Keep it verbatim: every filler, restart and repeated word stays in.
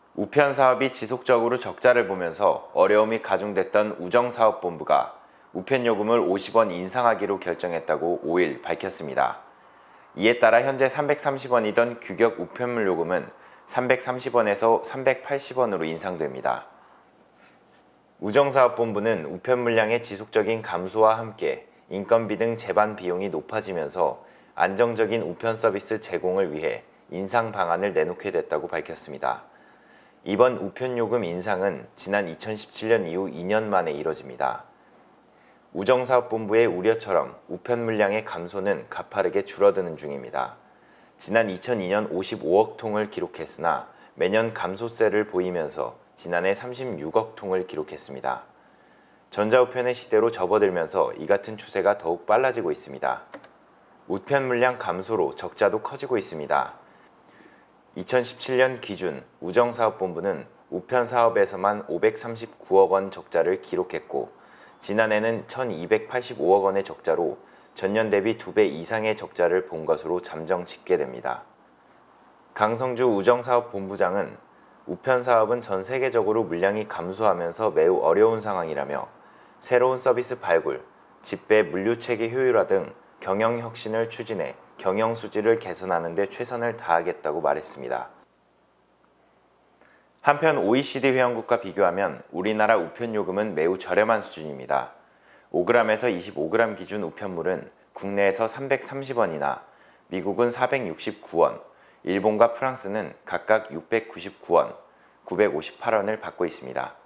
우편 사업이 지속적으로 적자를 보면서 어려움이 가중됐던 우정사업본부가 우편 요금을 오십 원 인상하기로 결정했다고 오 일 밝혔습니다. 이에 따라 현재 삼백삼십 원이던 규격 우편물 요금은 삼백삼십 원에서 삼백팔십 원으로 인상됩니다. 우정사업본부는 우편 물량의 지속적인 감소와 함께 인건비 등 제반 비용이 높아지면서 안정적인 우편 서비스 제공을 위해 인상 방안을 내놓게 됐다고 밝혔습니다. 이번 우편 요금 인상은 지난 이천십칠 년 이후 이 년 만에 이뤄집니다. 우정사업본부의 우려처럼 우편 물량의 감소는 가파르게 줄어드는 중입니다. 지난 이천이 년 오십오억 통을 기록했으나 매년 감소세를 보이면서 지난해 삼십육억 통을 기록했습니다. 전자우편의 시대로 접어들면서 이 같은 추세가 더욱 빨라지고 있습니다. 우편 물량 감소로 적자도 커지고 있습니다. 이천십칠 년 기준 우정사업본부는 우편 사업에서만 오백삼십구억 원 적자를 기록했고 지난해는 천이백팔십오억 원의 적자로 전년 대비 두 배 이상의 적자를 본 것으로 잠정 집계됩니다. 강성주 우정사업본부장은 우편 사업은 전 세계적으로 물량이 감소하면서 매우 어려운 상황이라며 새로운 서비스 발굴, 집배 물류체계 효율화 등 경영 혁신을 추진해 경영 수질을 개선하는 데 최선을 다하겠다고 말했습니다. 한편 오이시디 회원국과 비교하면 우리나라 우편 요금은 매우 저렴한 수준입니다. 오 그램에서 이십오 그램 기준 우편물은 국내에서 삼백삼십 원이나 미국은 사백육십구 원, 일본과 프랑스는 각각 육백구십구 원, 구백오십팔 원을 받고 있습니다.